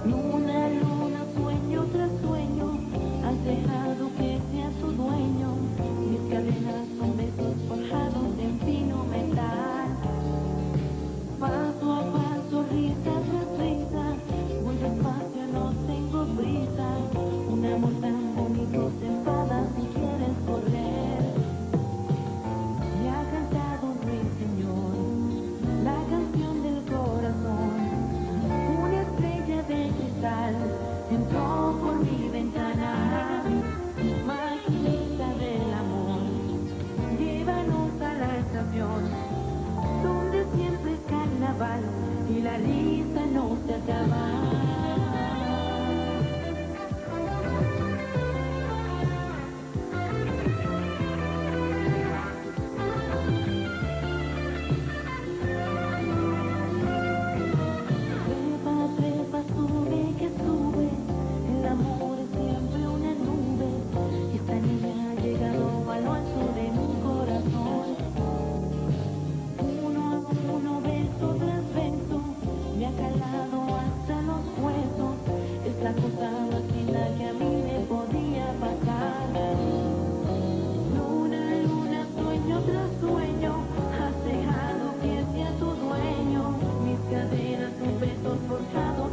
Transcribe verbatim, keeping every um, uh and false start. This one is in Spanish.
Luna, luna, sueño tras sueño, has dejado que sea su dueño. Mis cadenas son besos forjados en fino metal. Paso a paso, risa tras risa, muy despacio, no tengo prisa. Un amor tan bonito se enfada si quieres correr. Me ha cantado un ruiseñor la canción del corazón. Una estrella de cristal entró por mi ventana. Maquinita del amor, llévanos a la estación donde siempre es carnaval y la risa no se acaba. Sube, que sube, el amor es siempre una nube, y esta niña ha llegado a lo alto de mi corazón. Uno a uno, beso tras beso, me ha calado hasta los huesos, es la cosa más linda que a mí me podía pasar. Luna, luna, sueño tras sueño, has dejado que sea tu dueño, mis cadenas, tus besos forjados